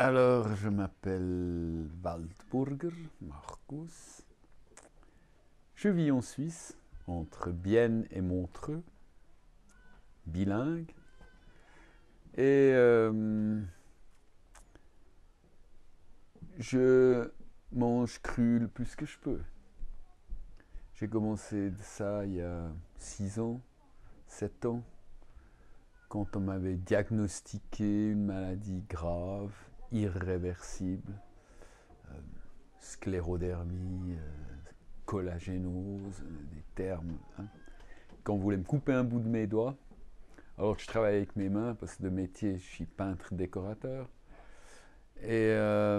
Alors, je m'appelle Waldburger Markus. Je vis en Suisse, entre Bienne et Montreux, bilingue. Et je mange cru le plus que je peux. J'ai commencé ça il y a 6 ans, 7 ans, quand on m'avait diagnostiqué une maladie grave, irréversible, sclérodermie, collagénose, des termes. Hein. Quand on voulait me couper un bout de mes doigts, alors que je travaille avec mes mains, parce que de métier, je suis peintre décorateur. Et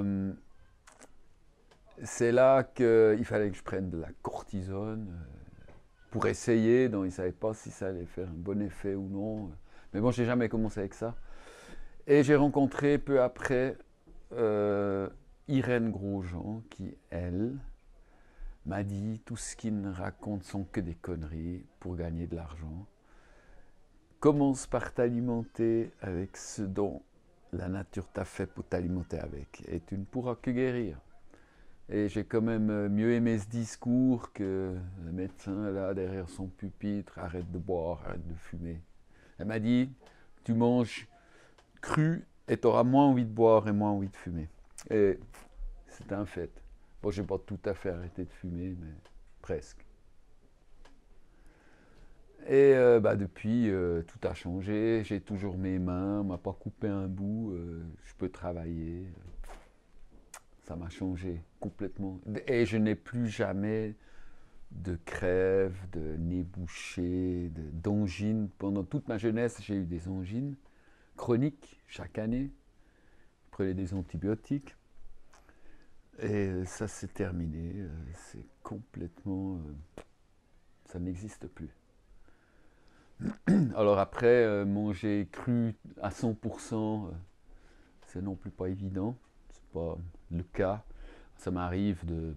c'est là qu'il fallait que je prenne de la cortisone pour essayer. Donc, ils ne savaient pas si ça allait faire un bon effet ou non. Mais bon, j'ai jamais commencé avec ça. Et j'ai rencontré peu après Irène Grosjean, qui, elle, m'a dit tout ce qu'ils racontent sont que des conneries pour gagner de l'argent. Commence par t'alimenter avec ce dont la nature t'a fait pour t'alimenter avec, et tu ne pourras que guérir. Et j'ai quand même mieux aimé ce discours que le médecin là derrière son pupitre, arrête de boire, arrête de fumer. Elle m'a dit, tu manges cru et tu auras moins envie de boire et moins envie de fumer. Et c'est un fait. Bon, j'ai pas tout à fait arrêté de fumer, mais presque. Et depuis, tout a changé. J'ai toujours mes mains, on m'a pas coupé un bout, je peux travailler. Ça m'a changé complètement. Et je n'ai plus jamais de crève, de nez bouché, d'angine. Pendant toute ma jeunesse, j'ai eu des angines chroniques chaque année. Je prenais des antibiotiques. Et ça, c'est terminé. C'est complètement... ça n'existe plus. Alors après, manger cru à 100%, c'est non plus pas évident. C'est pas le cas. Ça m'arrive de...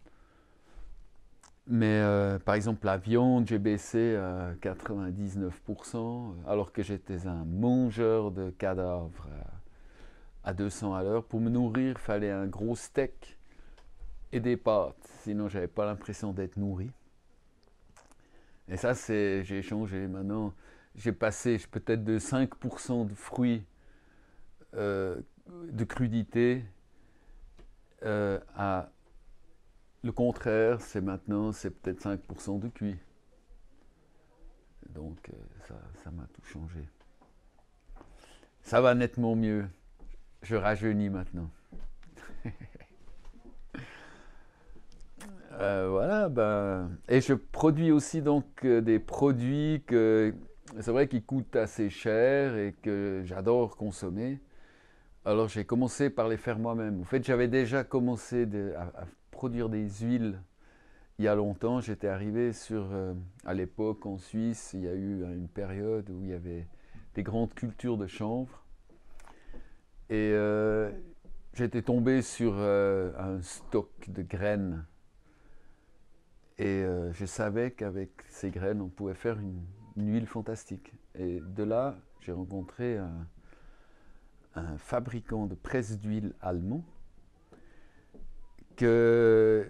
Mais par exemple, la viande, j'ai baissé à 99%, alors que j'étais un mangeur de cadavres à 200 à l'heure. Pour me nourrir, il fallait un gros steak et des pâtes. Sinon, j'avais pas l'impression d'être nourri. Et ça, j'ai changé. Maintenant, j'ai passé peut-être de 5% de fruits euh, de crudité à le contraire, c'est maintenant, c'est peut-être 5% de cuit. Donc, ça m'a tout changé. Ça va nettement mieux. Je rajeunis maintenant. Voilà, ben, et je produis aussi donc des produits que c'est vrai qu'ils coûtent assez cher et que j'adore consommer. Alors j'ai commencé par les faire moi-même. En fait, j'avais déjà commencé à produire des huiles il y a longtemps. J'étais arrivé à l'époque en Suisse, il y a eu une période où il y avait des grandes cultures de chanvre. Et j'étais tombé sur un stock de graines. Et je savais qu'avec ces graines, on pouvait faire une huile fantastique. Et de là, j'ai rencontré un fabricant de presse d'huile allemand que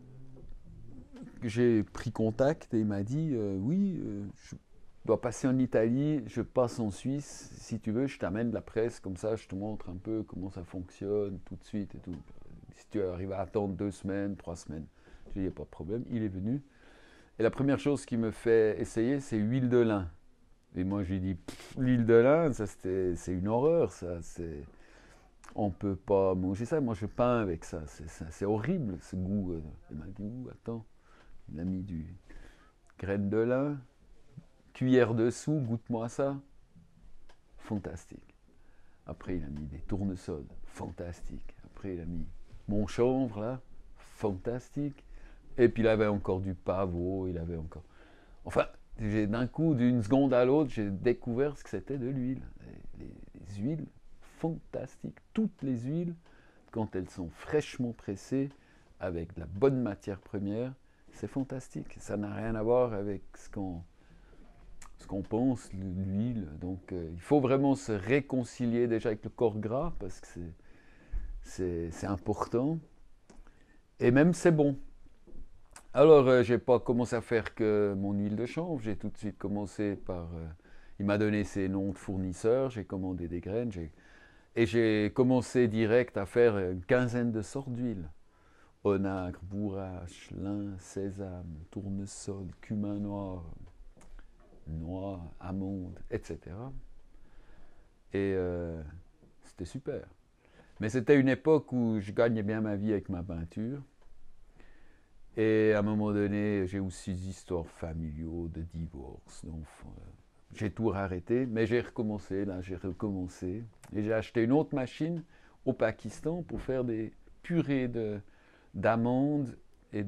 j'ai pris contact et il m'a dit oui, je dois passer en Italie, je passe en Suisse, si tu veux, je t'amène de la presse, comme ça je te montre un peu comment ça fonctionne tout de suite et tout. Si tu arrives à attendre 2 semaines, 3 semaines, je lui ai dit pas de problème, il est venu. Et la première chose qu'il me fait essayer, c'est huile de lin. Et moi, je lui dis, l'huile de lin, c'est une horreur, ça. On ne peut pas manger ça. Moi, je peins avec ça. C'est horrible, ce goût. Il m'a dit, attends, il a mis du graine de lin, cuillère dessous, goûte-moi ça. Fantastique. Après, il a mis des tournesols. Fantastique. Après, il a mis mon chanvre, là. Fantastique. Et puis, il avait encore du pavot. Il avait encore... Enfin, d'un coup, d'une seconde à l'autre, j'ai découvert ce que c'était de l'huile. Les huiles fantastiques. Toutes les huiles, quand elles sont fraîchement pressées, avec de la bonne matière première, c'est fantastique. Ça n'a rien à voir avec ce qu'on pense, l'huile. Donc, il faut vraiment se réconcilier déjà avec le corps gras, parce que c'est important. Et même c'est bon. Alors, j'ai pas commencé à faire que mon huile de chanvre. J'ai tout de suite commencé par. Il m'a donné ses noms de fournisseurs. J'ai commandé des graines. Et j'ai commencé direct à faire une quinzaine de sortes d'huile. Onagre, bourrache, lin, sésame, tournesol, cumin noir, noix, amande, etc. Et c'était super. Mais c'était une époque où je gagnais bien ma vie avec ma peinture. Et à un moment donné, j'ai aussi des histoires familiaux, de divorce, d'enfants. J'ai tout arrêté, mais j'ai recommencé, là, j'ai recommencé. Et j'ai acheté une autre machine au Pakistan pour faire des purées d'amandes et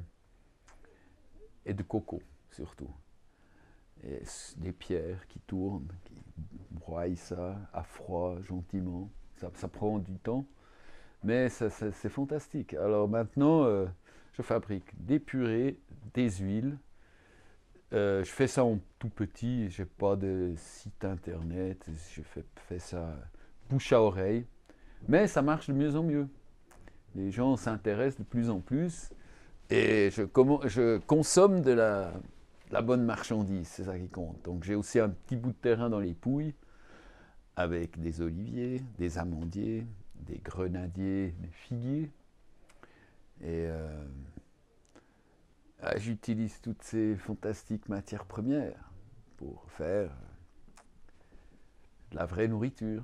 de coco, surtout. Et des pierres qui tournent, qui broient ça à froid, gentiment. Ça prend du temps, mais c'est fantastique. Alors maintenant, je fabrique des purées, des huiles. Je fais ça en tout petit, j'ai pas de site internet, je fais ça bouche à oreille, mais ça marche de mieux en mieux. Les gens s'intéressent de plus en plus et je consomme de la bonne marchandise, c'est ça qui compte. Donc j'ai aussi un petit bout de terrain dans les Pouilles avec des oliviers, des amandiers, des grenadiers, des figuiers. Et j'utilise toutes ces fantastiques matières premières pour faire de la vraie nourriture.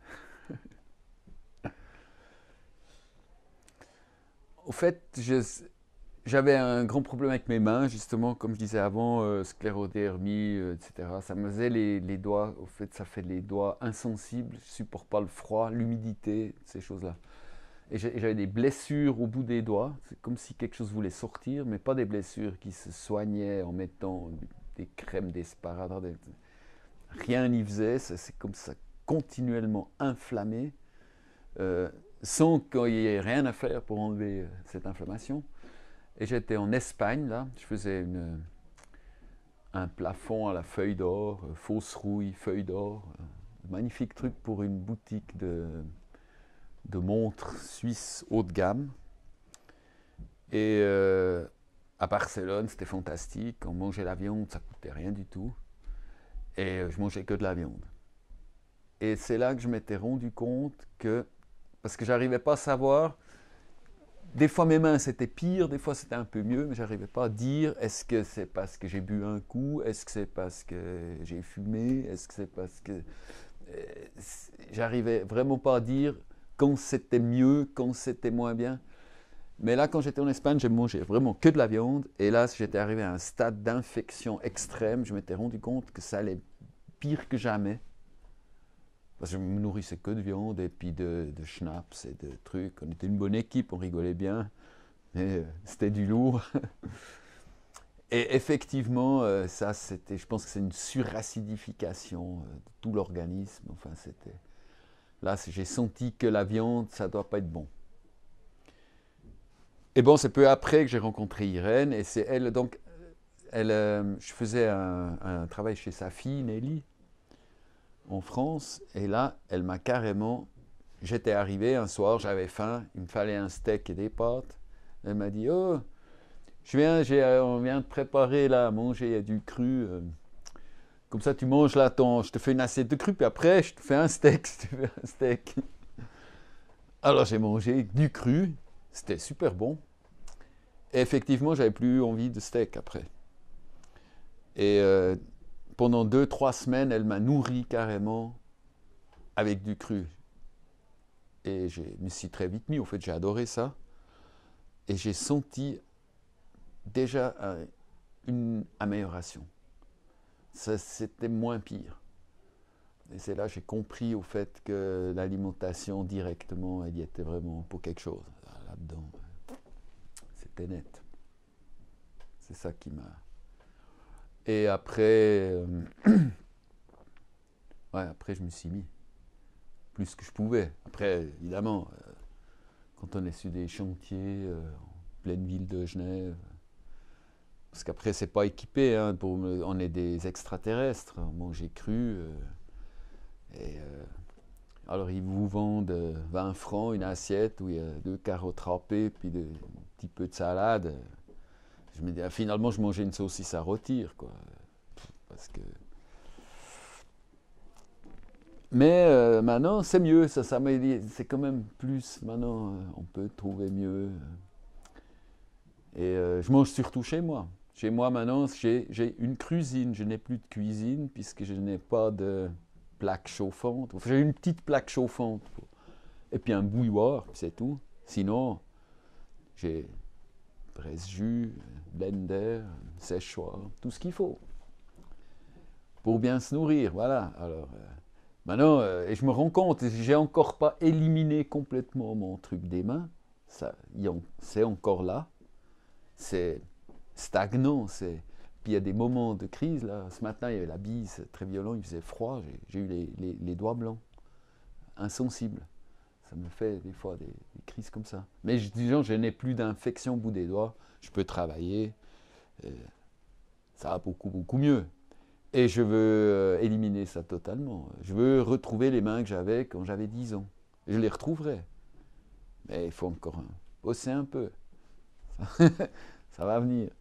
Au fait, j'avais un grand problème avec mes mains, justement, comme je disais avant, sclérodermie, etc. Ça me faisait les doigts, au fait, ça fait les doigts insensibles, je ne supporte pas le froid, l'humidité, ces choses-là. Et j'avais des blessures au bout des doigts, c'est comme si quelque chose voulait sortir, mais pas des blessures qui se soignaient en mettant des crèmes, des sparadraps, rien n'y faisait, c'est comme ça continuellement inflammé, sans qu'il n'y ait rien à faire pour enlever cette inflammation. Et j'étais en Espagne, là, je faisais un plafond à la feuille d'or, fausse rouille, feuille d'or, magnifique truc pour une boutique de montres suisses haut de gamme. Et à Barcelone, c'était fantastique, on mangeait la viande, ça coûtait rien du tout. Et je mangeais que de la viande. Et c'est là que je m'étais rendu compte que, parce que j'arrivais pas à savoir, des fois mes mains c'était pire, des fois c'était un peu mieux, mais j'arrivais pas à dire est-ce que c'est parce que j'ai bu un coup, est-ce que c'est parce que j'ai fumé, est-ce que c'est parce que... J'arrivais vraiment pas à dire quand c'était mieux, quand c'était moins bien. Mais là, quand j'étais en Espagne, j'ai mangé vraiment que de la viande. Et là, j'étais arrivé à un stade d'infection extrême. Je m'étais rendu compte que ça allait pire que jamais. Parce que je me nourrissais que de viande et puis de schnapps et de trucs. On était une bonne équipe, on rigolait bien. Mais c'était du lourd. Et effectivement, ça, c'était, je pense que c'est une suracidification de tout l'organisme. Enfin, c'était... Là, j'ai senti que la viande, ça ne doit pas être bon. Et bon, c'est peu après que j'ai rencontré Irène, et c'est elle, donc, je faisais un travail chez sa fille, Nelly, en France, et là, elle m'a carrément, j'étais arrivé un soir, j'avais faim, il me fallait un steak et des pâtes, elle m'a dit, oh, on vient de préparer là à manger, il y a du cru, comme ça tu manges là, je te fais une assiette de cru, puis après je te fais un steak, si tu veux un steak. Alors j'ai mangé du cru, c'était super bon. Et effectivement, j'avais plus envie de steak après. Et pendant 2-3 semaines, elle m'a nourri carrément avec du cru. Et je me suis très vite mis, au fait, j'ai adoré ça. Et j'ai senti déjà une amélioration. Ça, c'était moins pire. Et c'est là que j'ai compris au fait que l'alimentation directement, elle y était vraiment pour quelque chose. Là-dedans, c'était net. C'est ça qui m'a... Et après, ouais, après je me suis mis plus que je pouvais. Après, évidemment, quand on est sur des chantiers en pleine ville de Genève, parce qu'après c'est pas équipé, hein, on est des extraterrestres, on mangeait cru, et Alors ils vous vendent 20 francs une assiette où il y a 2 carottes râpées, puis un petit peu de salade. Je me dis, ah, finalement, je mangeais une saucisse à rôtir, quoi. Parce que... Mais maintenant, c'est mieux, c'est quand même plus. Maintenant, on peut trouver mieux. Et je mange surtout chez moi. Chez moi, maintenant, j'ai une cuisine. Je n'ai plus de cuisine puisque je n'ai pas de plaque chauffante. Enfin, j'ai une petite plaque chauffante. Et puis un bouilloire, c'est tout. Sinon, j'ai presse-jus, blender, séchoir, tout ce qu'il faut pour bien se nourrir. Voilà. Alors, maintenant, et je me rends compte, j'ai encore pas éliminé complètement mon truc des mains. Ça, c'est encore là. C'est stagnant. Puis il y a des moments de crise. Là. Ce matin, il y avait la bise très violent, il faisait froid. J'ai eu les doigts blancs, insensibles. Ça me fait des fois des crises comme ça. Mais disons, je n'ai plus d'infection au bout des doigts. Je peux travailler. Ça va beaucoup, beaucoup mieux. Et je veux éliminer ça totalement. Je veux retrouver les mains que j'avais quand j'avais 10 ans. Et je les retrouverai. Mais il faut encore bosser un peu. Ça va venir.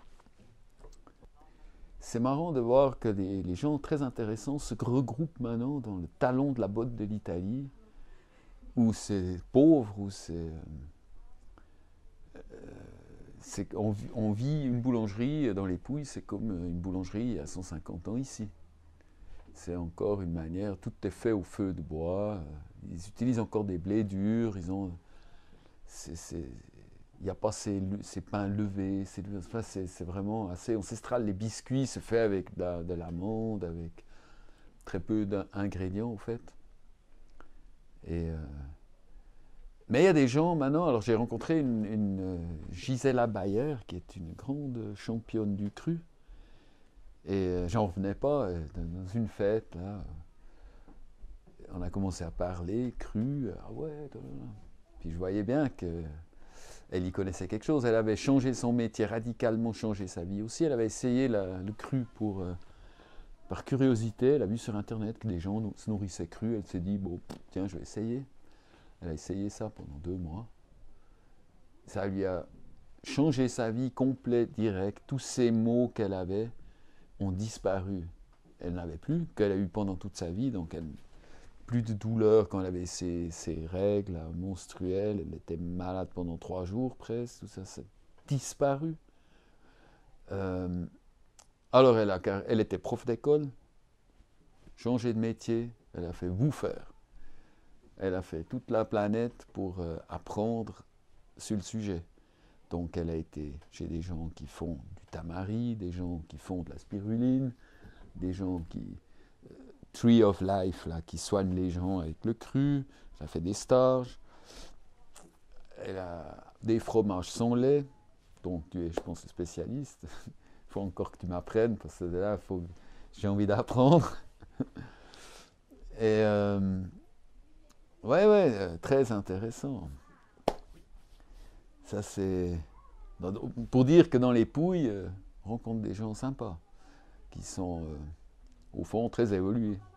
C'est marrant de voir que les gens très intéressants se regroupent maintenant dans le talon de la botte de l'Italie, où c'est pauvre, où on vit une boulangerie dans les Pouilles, c'est comme une boulangerie il y a 150 ans ici. C'est encore une manière, tout est fait au feu de bois, ils utilisent encore des blés durs, il n'y a pas ces pains levés, c'est vraiment assez ancestral. Les biscuits se font avec de l'amande, avec très peu d'ingrédients en fait. Et, mais il y a des gens maintenant, alors j'ai rencontré une Gisela Bayer qui est une grande championne du cru. Et j'en revenais pas, dans une fête, là, on a commencé à parler, cru, ah ouais, puis je voyais bien qu'elle y connaissait quelque chose, elle avait changé son métier, radicalement changé sa vie aussi, elle avait essayé le cru par curiosité, elle a vu sur internet que des gens se nourrissaient cru, elle s'est dit, bon, tiens, je vais essayer. Elle a essayé ça pendant 2 mois. Ça lui a changé sa vie complète, direct. Tous ces maux qu'elle avait ont disparu. Elle n'avait plus, qu'elle a eu pendant toute sa vie, donc plus de douleur quand elle avait ses règles là, menstruelles, elle était malade pendant 3 jours presque, tout ça, ça a disparu. Alors elle était prof d'école, changé de métier, elle a fait faire. Elle a fait toute la planète pour apprendre sur le sujet. Donc elle a été chez des gens qui font du tamari, des gens qui font de la spiruline, des gens qui... Tree of Life, là, qui soignent les gens avec le cru. Elle a fait des stages. Elle a des fromages sans lait. Donc tu es, je pense, le spécialiste. Il faut encore que tu m'apprennes, parce que là, j'ai envie d'apprendre. Et ouais, très intéressant. Ça, c'est... Pour dire que dans les Pouilles, on rencontre des gens sympas, qui sont, au fond, très évolués.